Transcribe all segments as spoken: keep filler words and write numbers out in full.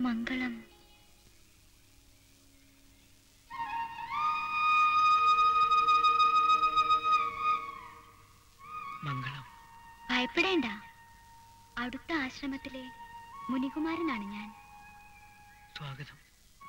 മംഗളം. മംഗളം. ഭയപ്പെടേണ്ട. അടുത്ത ആശ്രമത്തിലെ മുനികുമാരനാണ് ഞാൻ. സ്വാഗതം.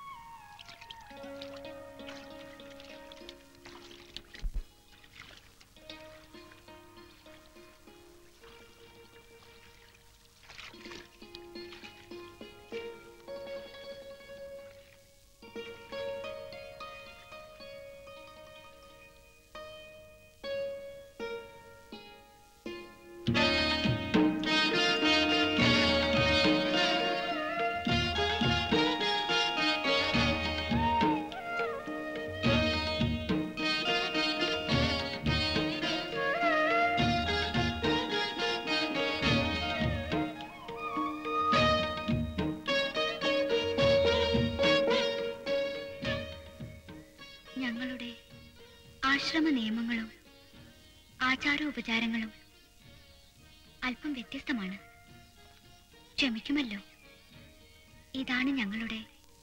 ഞങ്ങളുടെ ആശ്രമ നിയമങ്ങളും ആചാരോപചാരങ്ങളും അല്പം വ്യത്യസ്തമാണ്. ക്ഷമിക്കുമല്ലോ. ഇതാണ് ഞങ്ങളുടെ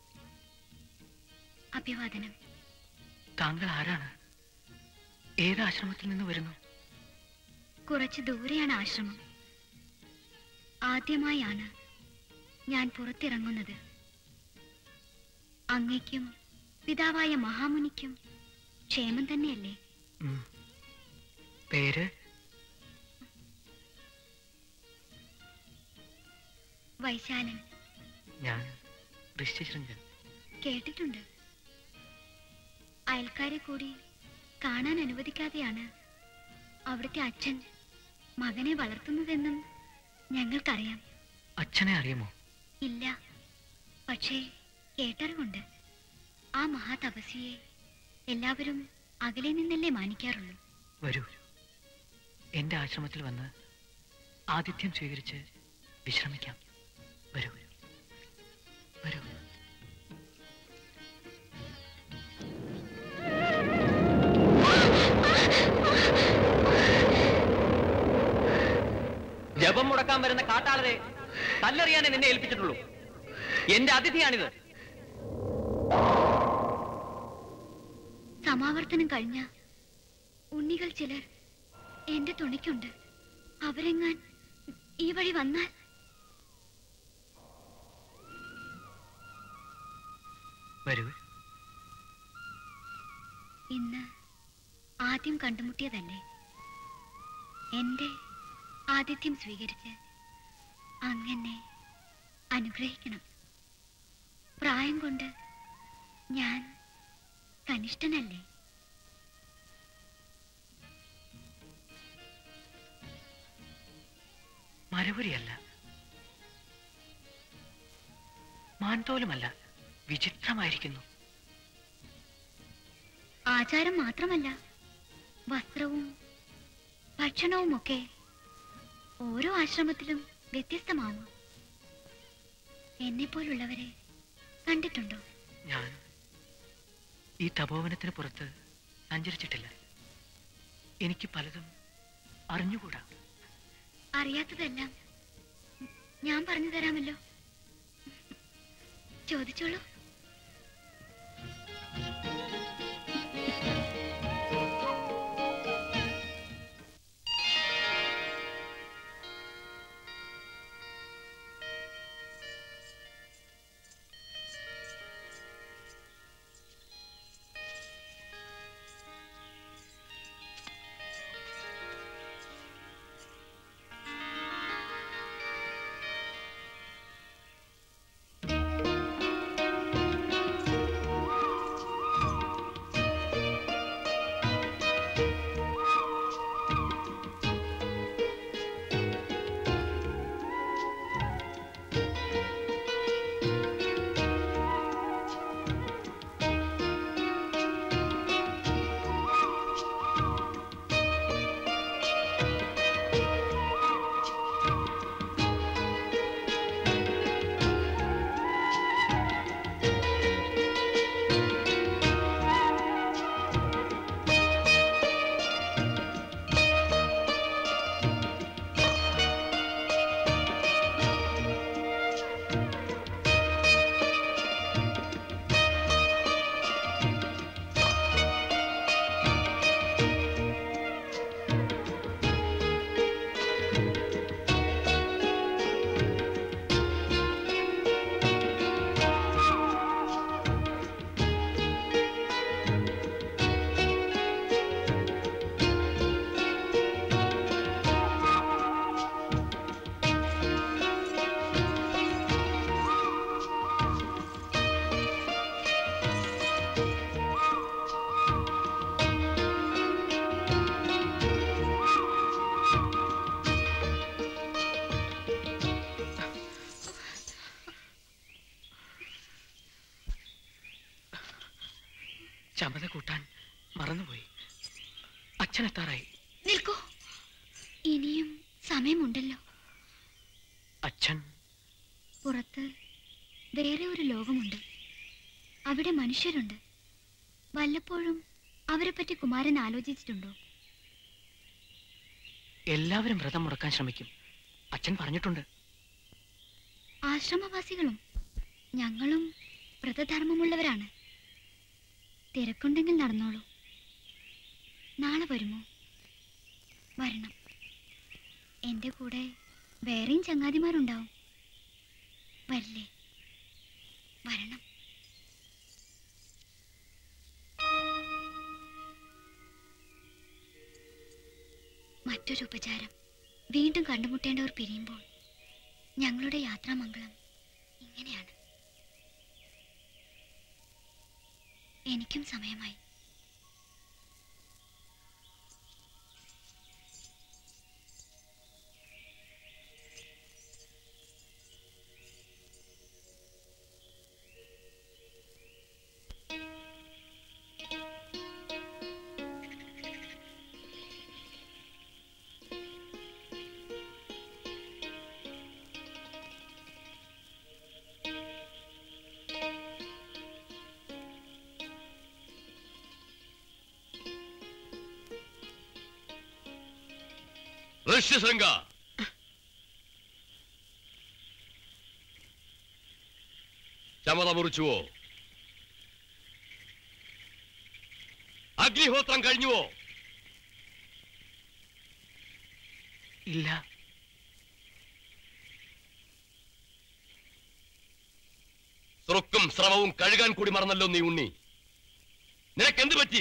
അഭിവാദനം. താങ്കൾ ആരാണ്? ഏത് ആശ്രമത്തിൽ നിന്ന് വരുന്നു? കുറച്ച് ദൂരെയാണ് ആശ്രമം. ആദ്യമായാണ് ഞാൻ പുറത്തിറങ്ങുന്നത്. അങ്ങയ്ക്കും പിതാവായ മഹാമുനിക്കും ക്ഷേമം തന്നെയല്ലേ? പേര്? വൈശാലൻ. ഞാൻ ഋഷ്യശൃംഗൻ. കേട്ടിട്ടുണ്ട്. അയൽക്കാരെ കൂടി കാണാൻ അനുവദിക്കാതെയാണ് അവിടുത്തെ അച്ഛൻ മകനെ വളർത്തുന്നതെന്നും ഞങ്ങൾക്കറിയാം. അച്ഛനെ അറിയുമോ? ഇല്ല, പക്ഷേ കേട്ടറിവുണ്ട്. ആ മഹാതപസ്വിയെ എല്ലാവരും അകലെ നിന്നല്ലേ മാനിക്കാറുള്ളൂ. വരൂ, എന്റെ ആശ്രമത്തിൽ വന്ന് ആതിഥ്യം സ്വീകരിച്ച് വിശ്രമിക്കാം. വരൂ വരൂ. ജപം മുടക്കാൻ വരുന്ന കാട്ടാളരെ കല്ലെറിയാനേ നിന്നെ ഏൽപ്പിച്ചിട്ടുള്ളൂ. എന്റെ അതിഥിയാണിത്. സമാവർത്തനം കഴിഞ്ഞ ഉണ്ണികൾ ചിലർ എന്റെ തുണയ്ക്കുണ്ട്. അവരെങ്ങാൻ ഈ വഴി വന്നാൽ വരൂ. ഇന്ന് ആദ്യം കണ്ടുമുട്ടിയതല്ലേ? എന്റെ ആതിഥ്യം സ്വീകരിച്ച് അങ്ങനെ അനുഗ്രഹിക്കണം. പ്രായം കൊണ്ട് ഞാൻ കനിഷ്ഠനല്ലേ? മരവുരിയല്ല, മാൻതോലുമല്ല, വിചിത്രമായിരിക്കുന്നു. ആചാരം മാത്രമല്ല, വസ്ത്രവും ഭക്ഷണവുമൊക്കെ ഓരോ ആശ്രമത്തിലും വ്യത്യസ്തമാവും. എന്നെപ്പോലുള്ളവരെ കണ്ടിട്ടുണ്ടോ? ഞാൻ ഈ തപോവനത്തിന് പുറത്ത് സഞ്ചരിച്ചിട്ടില്ല. എനിക്ക് പലതും അറിഞ്ഞുകൂടാ. അറിയാത്തതെല്ലാം ഞാൻ പറഞ്ഞു തരാമല്ലോ. ചോദിച്ചോളൂ. ചമത കൂട്ടാൻ മറന്നുപോയി. അച്ഛനെത്താറായി. നിൽക്കൂ, ഇനിയും സമയമുണ്ടല്ലോ. അച്ഛൻ പുറത്ത് വേറെ ഒരു ലോകമുണ്ട്. അവിടെ മനുഷ്യരുണ്ട്. വല്ലപ്പോഴും അവരെ പറ്റി കുമാരൻ ആലോചിച്ചിട്ടുണ്ടോ? എല്ലാവരും വ്രതം മുടക്കാൻ ശ്രമിക്കും. അച്ഛൻ പറഞ്ഞിട്ടുണ്ട്. ആശ്രമവാസികളും ഞങ്ങളും വ്രതധർമ്മമുള്ളവരാണ്. തിരക്കുണ്ടെങ്കിൽ നടന്നോളൂ. നാളെ വരുമോ? വരണം. എൻ്റെ കൂടെ വേറെയും ചങ്ങാതിമാരുണ്ടാവും. വരില്ലേ? വരണം. മറ്റൊരു ഉപചാരം. വീണ്ടും കണ്ടുമുട്ടേണ്ടവർ പിരിയുമ്പോൾ ഞങ്ങളുടെ യാത്രാമംഗളം ഇങ്ങനെയാണ്. എനിക്കും സമയമായി. ഋഷ്യശൃംഗ, ചമത മുറിച്ചുവോ? അഗ്നിഹോത്രം കഴിഞ്ഞുവോ? ഇല്ല. സ്രുക്കും സ്രവവും കഴുകാൻ കൂടി മറന്നല്ലോ നീ ഉണ്ണി. നിനക്കെന്ത് പറ്റി?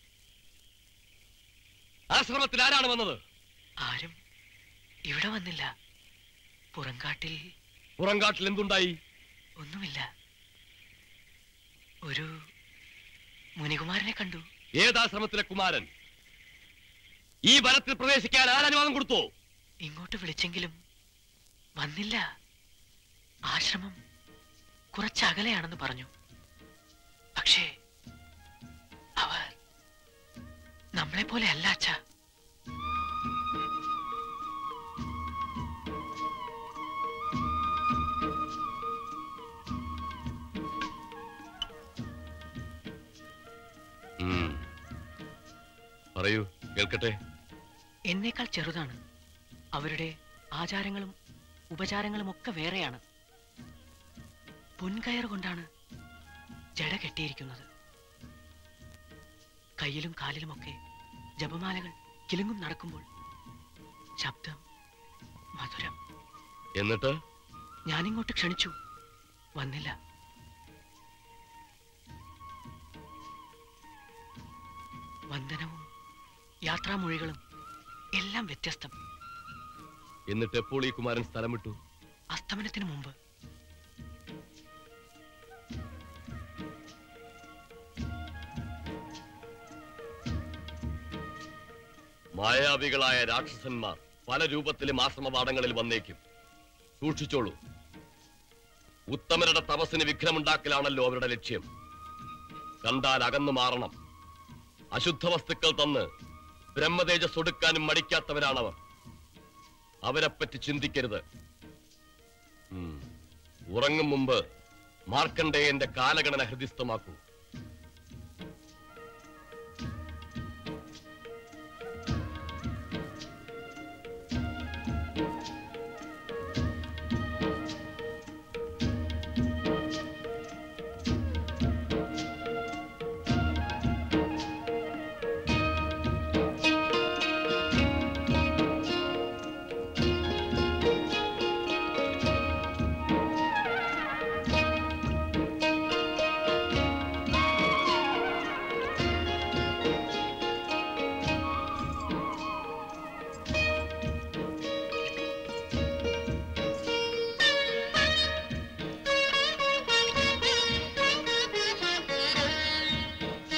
ആശ്രമത്തിൽ ആരാണ് വന്നത്? ആരും ഇവിടെ വന്നില്ല. പുറങ്കാട്ടിൽ പുറങ്കാട്ടിൽ എന്തുണ്ടായി? ഒന്നുമില്ല. ഒരു മുനികുമാരനെ കണ്ടു. ഏതാശ്രമത്തിലെ കുമാരൻ? ഈ വനത്തിൽ പ്രവേശിക്കാൻ ആരനുവാദം കൊടുത്തോ? ഇങ്ങോട്ട് വിളിച്ചെങ്കിലും വന്നില്ല. ആശ്രമം കുറച്ചകലെയാണെന്ന് പറഞ്ഞു. പക്ഷേ അവർ നമ്മളെ പോലെ അല്ല അച്ഛാ. പറയൂ, കേൾക്കട്ടെ. എന്നേക്കാൾ ചെറുതാണ്. അവരുടെ ആചാരങ്ങളും ഉപചാരങ്ങളും ഒക്കെ വേറെയാണ്. പൊൻകയർ കൊണ്ടാണ് ജട കെട്ടിയിരിക്കുന്നത്. കയ്യിലും കാലിലുമൊക്കെ ജപമാലകൾ കിലുങ്ങും നടക്കുമ്പോൾ ശബ്ദം മധുരം. എന്നിട്ട് ഞാനിങ്ങോട്ട് ക്ഷണിച്ചു, വന്നില്ല. വന്ദനവും യാത്രാമൊഴികളും എല്ലാം വ്യത്യസ്തം. എന്നിട്ട് എപ്പോൾ ഈ കുമാരൻ സ്ഥലം വിട്ടു? അസ്തമനത്തിന് മുമ്പ്. മായാവികളായ രാക്ഷസന്മാർ പല രൂപത്തിലും ആശ്രമപാഠങ്ങളിൽ വന്നേക്കും. സൂക്ഷിച്ചോളൂ. ഉത്തമരുടെ തപസ്സിന് വിഘ്നമുണ്ടാക്കലാണല്ലോ അവരുടെ ലക്ഷ്യം. കണ്ടാൽ അകന്നു മാറണം. അശുദ്ധ വസ്തുക്കൾ തന്ന് ബ്രഹ്മതേജസ് ഒടുക്കാനും മടിക്കാത്തവരാണവർ. അവരെപ്പറ്റി ചിന്തിക്കരുത്. ഉറങ്ങും മുമ്പ് മാർക്കണ്ഡേയന്റെ കാലഗണന ഹൃദിസ്ഥമാക്കൂ.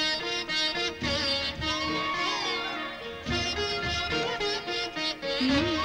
Mm-hmm.